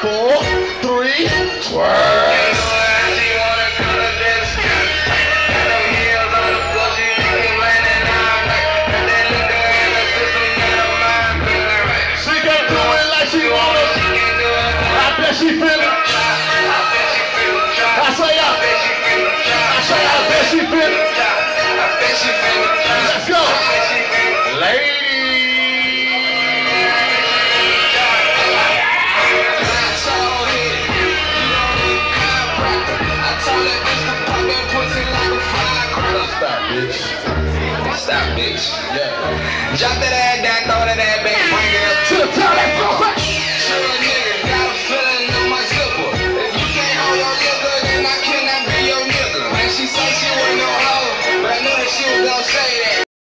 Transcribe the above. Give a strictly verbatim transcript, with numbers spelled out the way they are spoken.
four, three, twirl. She feel it. I say y'all. I say I bet she feel it. Let's go. Stop, bitch. Stop, bitch. Yeah. Drop that ass down, throw that ass back.